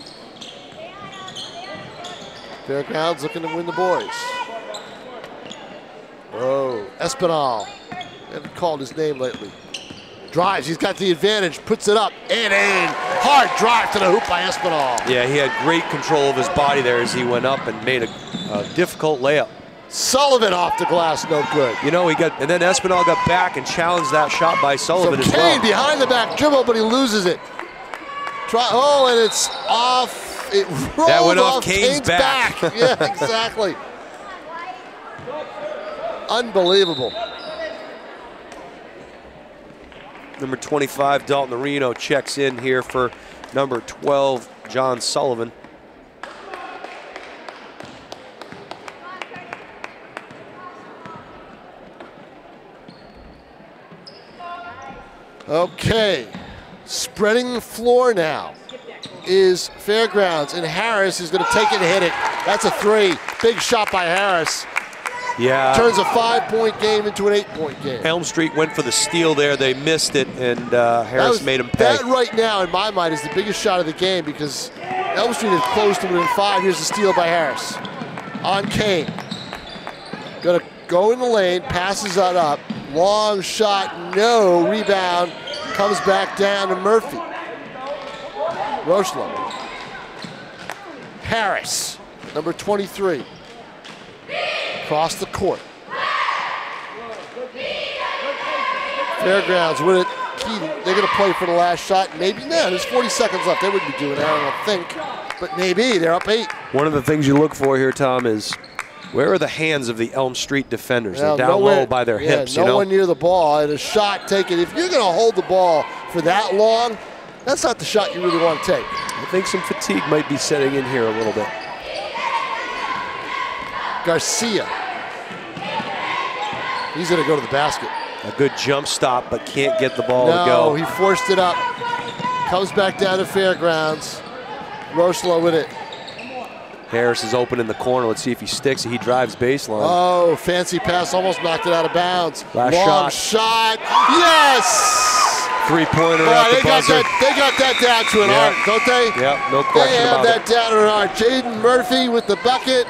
Fairgrounds looking to win the boys. Whoa, Espinal. Haven't called his name lately. Drives, he's got the advantage, puts it up, and a hard drive to the hoop by Espinal. Yeah, he had great control of his body there as he went up and made a difficult layup. Sullivan off the glass, no good. You know, and then Espinal got back and challenged that shot by Sullivan as well. Kane behind the back dribble, but he loses it. And it's off. It rolled that went off Kane's back. Yeah, exactly. Unbelievable. Number 25, Dalton Areno, checks in here for number 12, John Sullivan. Okay, spreading the floor now is Fairgrounds, and Harris is going to take it and hit it. That's a three. Big shot by Harris. Yeah. Turns a 5-point game into an 8-point game. Elm Street went for the steal there. They missed it, and Harris made him pay. That right now, in my mind, is the biggest shot of the game because Elm Street has closed to within 5. Here's the steal by Harris. On Kane. Gonna go in the lane, passes it up. Long shot, no. Rebound, comes back down to Murphy. Rochlo. Harris, number 23. Across the court. Fairgrounds with it. They're going to play for the last shot. Maybe not. There's 40 seconds left. They wouldn't be doing that, I don't think. But maybe. They're up 8. One of the things you look for here, Tom, is where are the hands of the Elm Street defenders? They're down low by their hips, you know? No one near the ball. And a shot taken. If you're going to hold the ball for that long, that's not the shot you really want to take. I think some fatigue might be setting in here a little bit. Garcia. He's going to go to the basket. A good jump stop, but can't get the ball to go. No, he forced it up. Comes back down to Fairgrounds. Rochlo with it. Harris is open in the corner. Let's see if he sticks. He drives baseline. Oh, fancy pass. Almost knocked it out of bounds. Last Long shot. Yes! Three-pointer at the buzzer. They got that down to an art, don't they? Yeah, no question about it. They have that down to an art. Jaden Murphy with the bucket.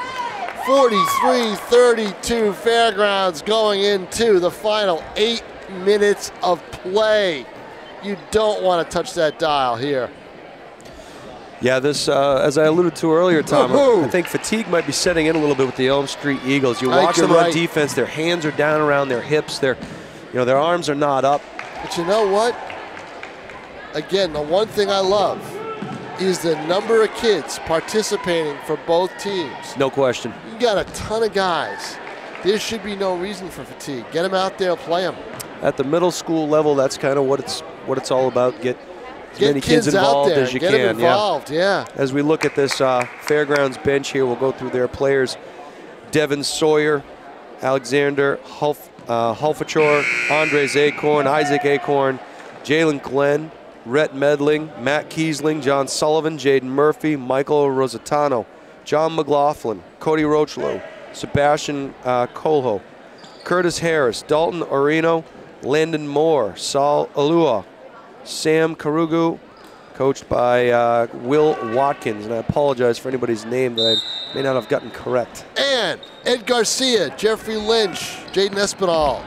43-32 Fairgrounds going into the final 8 minutes of play. You don't want to touch that dial here. Yeah, this, as I alluded to earlier, Tom, I think fatigue might be setting in a little bit with the Elm Street Eagles. You watch them on defense, their hands are down around their hips, their arms are not up. But you know what? Again, the one thing I love is the number of kids participating for both teams. No question. You got a ton of guys. There should be no reason for fatigue. Get them out there, play them. At the middle school level, that's kind of what it's all about. Get as many kids involved as you can. Get them involved, yeah. As we look at this Fairgrounds bench here, we'll go through their players. Devin Sawyer, Alexander Hulfachor, Andres Acorn, Isaac Acorn, Jalen Glenn, Rhett Medling, Matt Kiesling, John Sullivan, Jaden Murphy, Michael Rosatano, John McLaughlin, Cody Rochlo, Sebastian Colho, Curtis Harris, Dalton Orino, Landon Moore, Saul Alua, Sam Karugu, coached by Will Watkins. And I apologize for anybody's name that I may not have gotten correct. And Ed Garcia, Jeffrey Lynch, Jaden Espinal.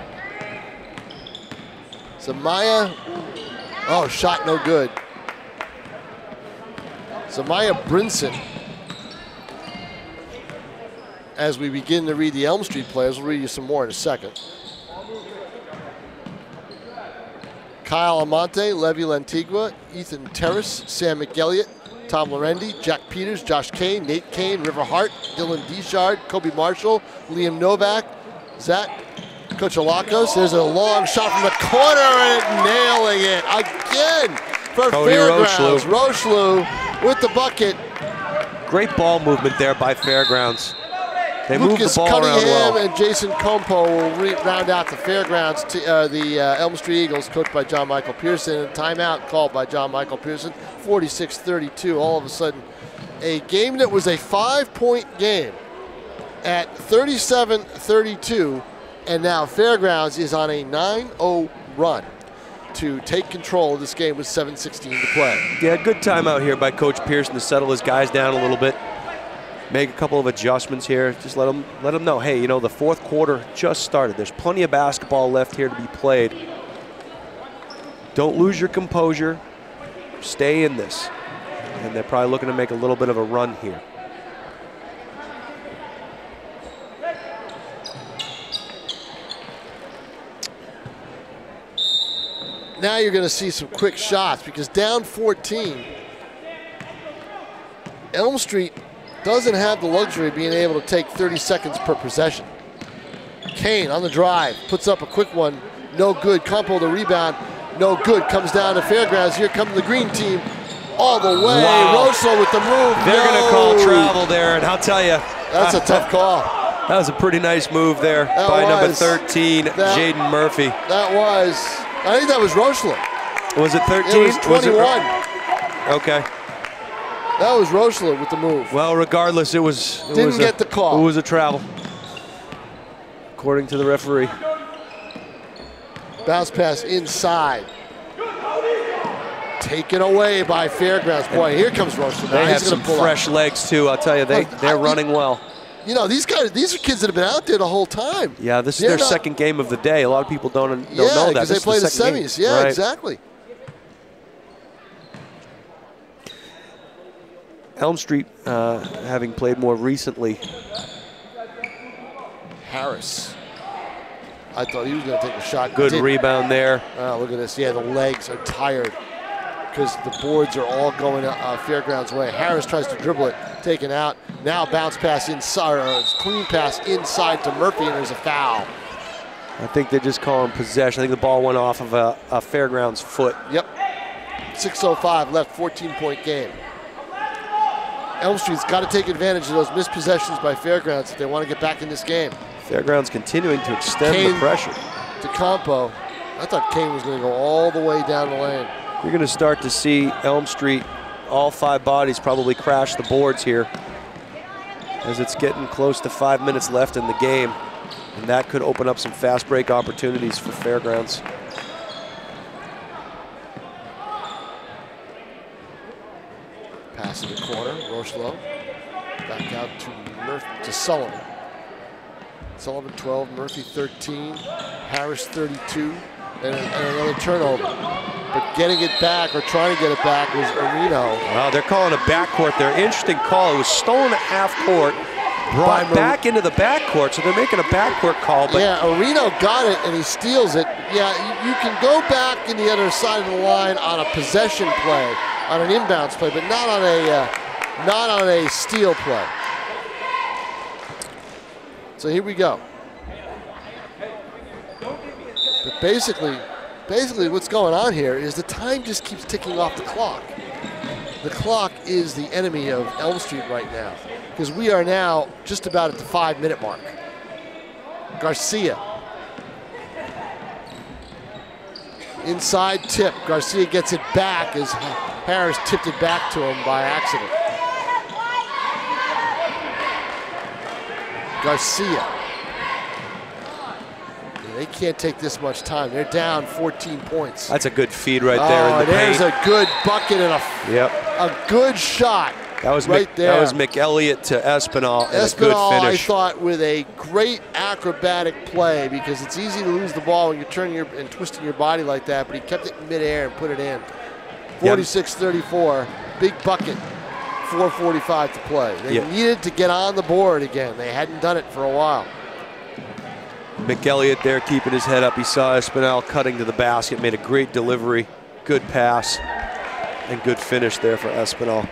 Zamaya. Oh, shot no good. Zamaya Brinson. As we begin to read the Elm Street players, we'll read you some more in a second. Kyle Amante, Levi Lantigua, Ethan Terrace, Sam McElliott, Tom Lorendi, Jack Peters, Josh Kane, Nate Kane, River Hart, Dylan Deschard, Kobe Marshall, Liam Novak, Zach Kochalakos. There's a long shot from the corner and nailing it again for Cody Fairgrounds. Rochlo with the bucket. Great ball movement there by Fairgrounds. They moved the ball Cunningham around well. And Jason Compo will round out the Fairgrounds, the Elm Street Eagles, coached by John Michael Pearson. And timeout called by John Michael Pearson. 46-32. All of a sudden, a game that was a 5-point game at 37-32, and now Fairgrounds is on a 9-0 run to take control of this game with 7:16 to play. Yeah, good timeout here by Coach Pearson to settle his guys down a little bit. Make a couple of adjustments here. Just let them know, hey, you know, the fourth quarter just started. There's plenty of basketball left here to be played. Don't lose your composure. Stay in this. And they're probably looking to make a little bit of a run here. Now you're going to see some quick shots because down 14, Elm Street doesn't have the luxury of being able to take 30 seconds per possession. Kane on the drive, puts up a quick one, no good. Compo the rebound, no good. Comes down to Fairgrounds. Here comes the green team all the way. Wow. Rochlo with the move. They're going to call travel there, and I'll tell you. That's a tough call. That was a pretty nice move there by number 13, Jaden Murphy. That was, I think that was Rochlo. Was it 13? It was 21. Okay. That was Rochlo with the move. Well, regardless, it didn't get the call. It was a travel, according to the referee. Bounce pass inside. Taken away by Fairgrounds. Boy, here comes Rochelle. They have some fresh legs too. I'll tell you, they're running well. You know, these are kids that have been out there the whole time. Yeah, this is their second game of the day. A lot of people don't know that. Yeah, because they play the semis. Yeah, right. Exactly. Elm Street, having played more recently. Harris. I thought he was going to take a shot. Good rebound there. Oh, look at this. Yeah, the legs are tired because the boards are all going Fairgrounds' way. Harris tries to dribble it, taken out. Now bounce pass inside, or clean pass inside to Murphy, and there's a foul. I think they're just calling possession. I think the ball went off of a Fairgrounds foot. Yep. 6:05 left, 14-point game. Elm Street's got to take advantage of those missed possessions by Fairgrounds if they want to get back in this game. Fairgrounds continuing to extend the pressure. To Campo. I thought Kane was going to go all the way down the lane. You're going to start to see Elm Street, all 5 bodies probably crash the boards here as it's getting close to 5 minutes left in the game. And that could open up some fast break opportunities for Fairgrounds. Pass in the corner, Rochelle. Back out to Sullivan. Sullivan 12, Murphy 13, Harris 32, and another turnover. But getting it back, or trying to get it back, was Areno. Wow, they're calling a backcourt there. Interesting call. It was stolen at half court, brought back into the backcourt, so they're making a backcourt call. But yeah, Areno got it, and he steals it. Yeah, you can go back in the other side of the line on a possession play, on an inbounds play, but not on a steal play. So here we go. But basically what's going on here is the time just keeps ticking off the clock. The clock is the enemy of Elm Street right now, because we are now just about at the 5-minute mark. Garcia. Inside tip. Garcia gets it back as Harris tipped it back to him by accident. Garcia. They can't take this much time. They're down 14 points. That's a good feed right there in the paint. There's a good bucket and a good shot. That was right there. That was McElliott to Espinal. Espinal, a good finish. I thought, with a great acrobatic play, because it's easy to lose the ball when you're turning and twisting your body like that, but he kept it in midair and put it in. 46-34, big bucket. 4:45 to play. They needed to get on the board again. They hadn't done it for a while. McElliott there keeping his head up. He saw Espinal cutting to the basket, made a great delivery, good pass, and good finish there for Espinal.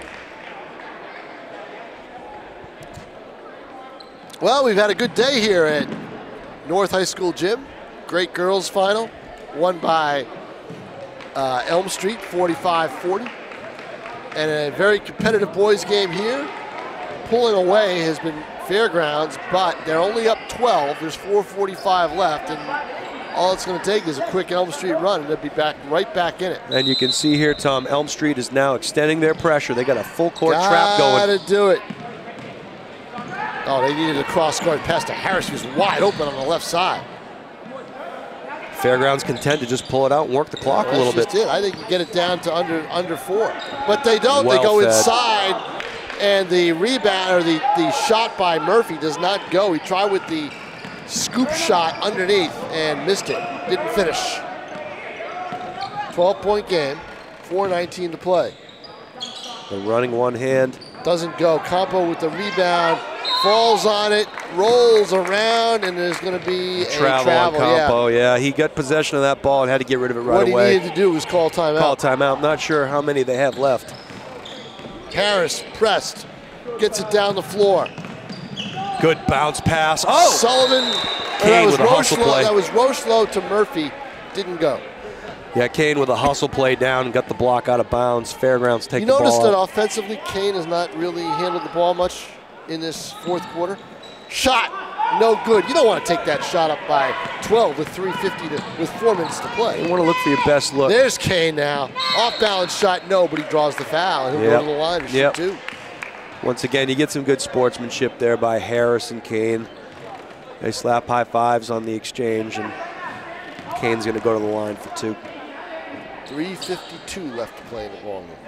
Well, we've had a good day here at North High School Gym. Great girls final, won by Elm Street, 45-40. And a very competitive boys game here. Pulling away has been Fairgrounds, but they're only up 12. There's 4:45 left, and all it's going to take is a quick Elm Street run, and they'll be right back in it. And you can see here, Tom, Elm Street is now extending their pressure. They got a full court trap going. Gotta do it. Oh, they needed a cross-court pass to Harris, who's wide open on the left side. Fairgrounds content to just pull it out and work the clock a little bit. I think you get it down to under 4. But they don't. They go inside, and the rebound, or the shot by Murphy does not go. He tried with the scoop shot underneath and missed it. Didn't finish. 12-point game, 4:19 to play. They're running one hand. Doesn't go. Campo with the rebound. Falls on it, rolls around, and there's going to be a travel on Campo. Yeah, he got possession of that ball and had to get rid of it right away. What he needed to do was call timeout. Call timeout. I'm not sure how many they have left. Harris pressed, gets it down the floor. Good bounce pass. Oh! Sullivan. Kane with a hustle play. That was Rochelle to Murphy. Didn't go. Yeah, Kane with a hustle play down and got the block out of bounds. Fairgrounds take the ball. You notice that offensively, Kane has not really handled the ball much in this fourth quarter. Shot, no good. You don't want to take that shot up by 12 with 3:50 with 4 minutes to play. You want to look for your best look. There's Kane now. Off-balance shot, no, but he draws the foul. And he'll go to the line and shoot 2. Once again, you get some good sportsmanship there by Harris and Kane. They slap high fives on the exchange, and Kane's going to go to the line for 2. 3:52 left to play in the ball game.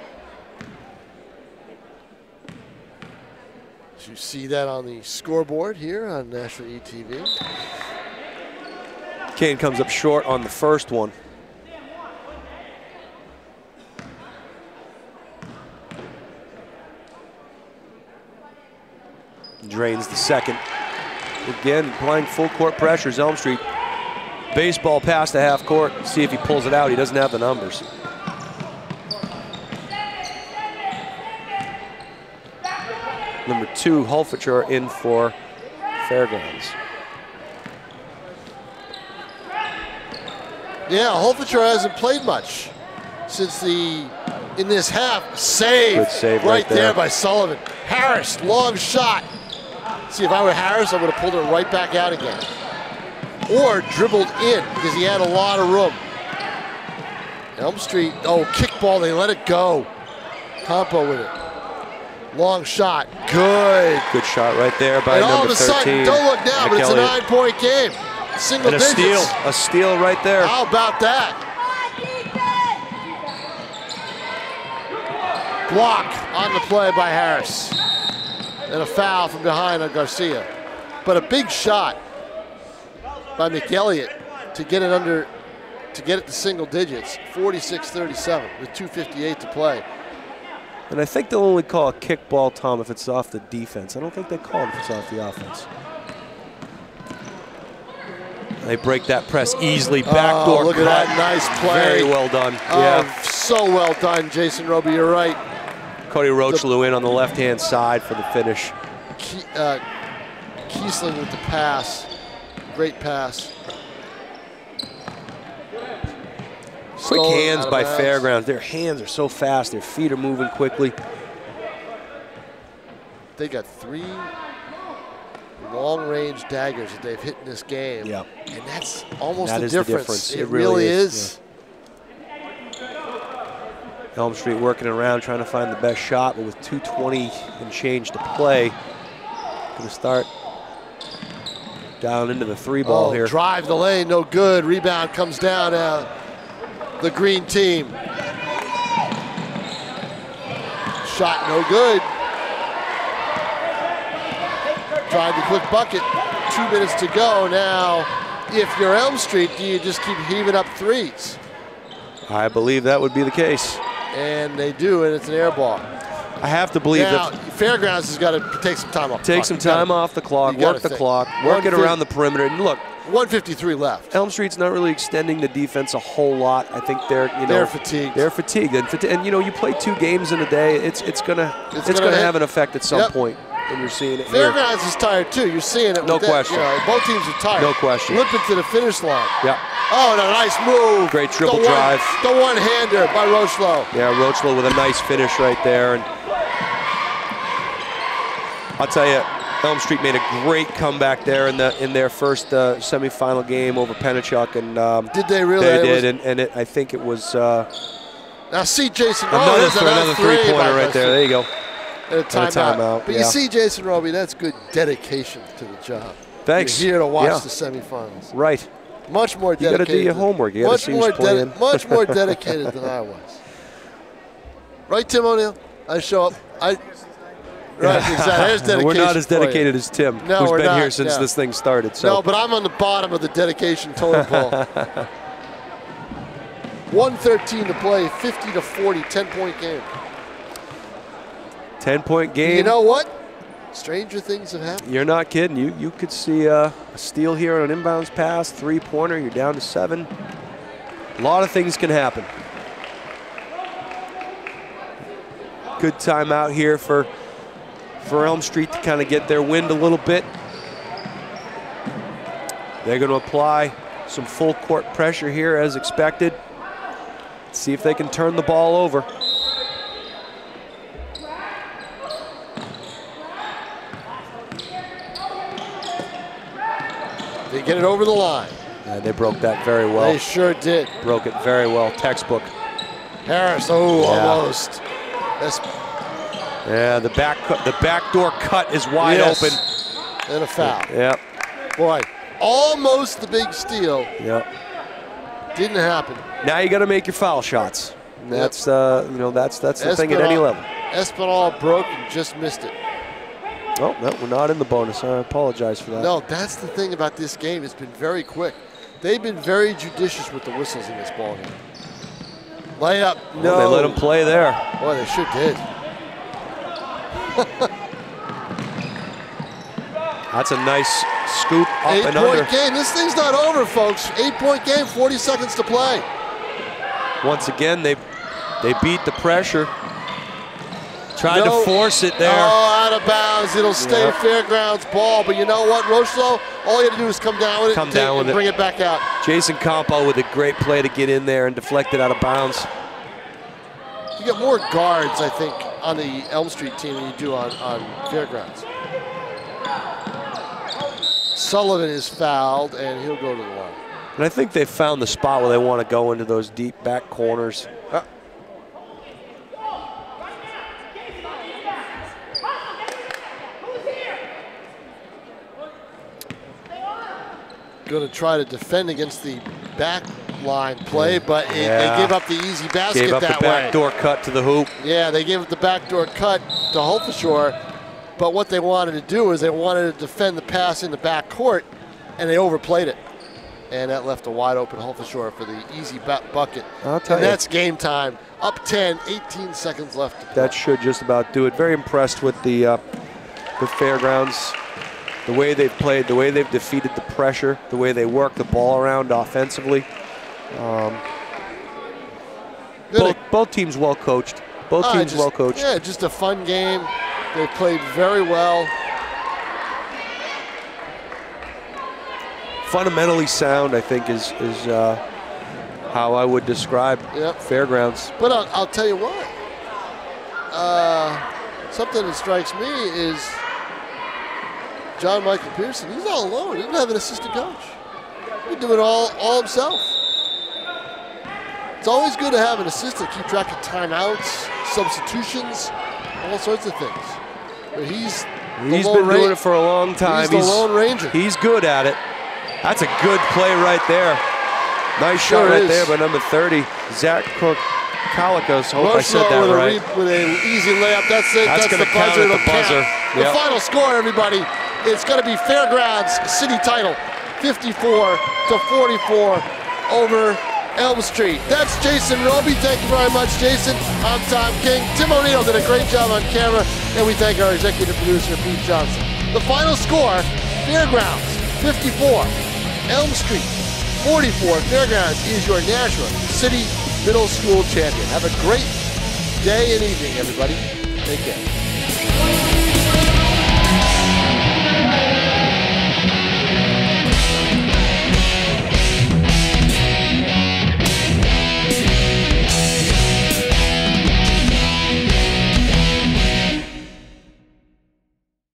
So you see that on the scoreboard here on Nashua ETV. Kane comes up short on the first one. Drains the second. Again, applying full court pressures, Elm Street. Baseball pass to half court. See if he pulls it out. He doesn't have the numbers. Number 2, Hulfitcher in for Fairgrounds. Yeah, Hulfitcher hasn't played much since in this half. Save, good save right there by Sullivan. Harris, long shot. See, if I were Harris, I would have pulled it right back out again. Or dribbled in, because he had a lot of room. Elm Street, kickball, they let it go. Campo with it. Long shot, good. Good shot right there by and number 13. All of a sudden, don't look now, but it's a 9-point game. Single and digits. A steal right there. How about that? Block on the play by Harris. And a foul from behind on Garcia. But a big shot by McElliott to get it to single digits, 46-37 with 2:58 to play. And I think they'll only call a kickball, Tom, if it's off the defense. I don't think they call it if it's off the offense. They break that press easily. Backdoor look at that nice play. Very well done. Yeah, so well done, Jason Roby. You're right. Cody Rocheleau in on the left-hand side for the finish. Kiesling with the pass. Great pass. Quick hands by Fairgrounds. Their hands are so fast. Their feet are moving quickly. They got 3 long-range daggers that they've hit in this game. Yeah. And that's almost the difference. It really is. Yeah. Elm Street working around, trying to find the best shot, but with 2:20 and change to play, going to start down into the 3-ball here. Drive the lane, no good. Rebound comes down. The green team. Shot no good. Tried the quick bucket. 2 minutes to go. Now, if you're Elm Street, do you just keep heaving up threes? I believe that would be the case. And they do, and it's an air ball. I have to believe now, that. Fairgrounds has got to take some time off. Take some time off the clock, work the clock, work it around the perimeter. And look, 1:53 left. Elm Street's not really extending the defense a whole lot. I think they're fatigued. They're fatigued, and you play 2 games in a day. It's gonna have an effect at some point, and you're seeing it here. Fairgrounds is tired too. You're seeing it. No question. Both teams are tired. No question. Limping to the finish line. Yeah. Oh, no, nice move. Great triple drive. The one-hander by Rocheleau. Yeah, Rocheleau with a nice finish right there. And I'll tell you, Elm Street made a great comeback there in their first semifinal game over Pennachuck. And did they really? They did, I think it was now see Jason. Another 3-pointer right there. There you go. And a timeout. But yeah. you see, Jason Roby, that's good dedication to the job. Thanks. You're here to watch the semifinals. Right. Much more dedicated. You got to do your homework. You got to see who's playing. Much more dedicated than I was. Right, Tim O'Neill? I show up. Right, exactly. We're not as dedicated as Tim, who's been here since this thing started. So. No, but I'm on the bottom of the dedication totem pole. 1:13 to play, 50-40, 10-point game. 10-point game. You know what? Stranger things have happened. You're not kidding. You could see a steal here on an inbounds pass, 3-pointer. You're down to 7. A lot of things can happen. Good timeout here for Elm Street to kind of get their wind a little bit. They're going to apply some full court pressure here as expected. See if they can turn the ball over. They get it over the line. Yeah, they broke that very well. They sure did. Broke it very well. Textbook. Harris, almost. Yeah, the backdoor cut is wide open. And a foul. Yep. Boy, almost the big steal. Yep. Didn't happen. Now you got to make your foul shots. And that's that's the thing at any level. Espinal broke and just missed it. Oh, no, we're not in the bonus. I apologize for that. No, that's the thing about this game. It's been very quick. They've been very judicious with the whistles in this ball game. Layup, no. They let him play there. Boy, they sure did. That's a nice scoop up and under. 8-point game. This thing's not over, folks. 8-point game, 40 seconds to play. Once again, they beat the pressure. Tried to force it there. Oh, out of bounds. It'll stay Fairgrounds ball. But you know what, Rochelo? All you have to do is come down with it and bring it back out. Jason Campo with a great play to get in there and deflect it out of bounds. You get more guards, I think, on the Elm Street team than you do on Fairgrounds. Sullivan is fouled, and he'll go to the line. And I think they've found the spot where they want to go into those deep back corners. Going to try to defend against the back line play, but they gave up the easy basket gave up that the backdoor cut to the hoop. Yeah, they gave up the backdoor cut to Holfashore, but what they wanted to do is they wanted to defend the pass in the back court, and they overplayed it. And that left a wide open Holfashore for the easy bucket. I'll tell and you. That's game time. Up 10, 18 seconds left to play. That should just about do it. Very impressed with the Fairgrounds. The way they've played, the way they've defeated the pressure, the way they work the ball around offensively. Both teams well coached. Both teams well coached. Yeah, just a fun game. They played very well. Fundamentally sound, I think, is how I would describe Fairgrounds. But I'll tell you what. Something that strikes me is John Michael Pearson. He's all alone. He doesn't have an assistant coach. He's doing it all himself. It's always good to have an assistant keep track of timeouts, substitutions, all sorts of things. But he's been doing it for a long time. He's the Lone Ranger. He's good at it. That's a good play right there. Nice shot right there by number 30, Zach Kalikos. Hope I said that right. With an easy layup. That's it. That's going to count at the buzzer. The final score, everybody. It's going to be Fairgrounds city title, 54-44 over Elm Street. That's Jason Roby. Thank you very much, Jason. I'm Tom King. Tim O'Neill did a great job on camera, and we thank our executive producer, Pete Johnson. The final score, Fairgrounds 54, Elm Street 44. Fairgrounds is your Nashua City Middle School champion. Have a great day and evening, everybody. Take care.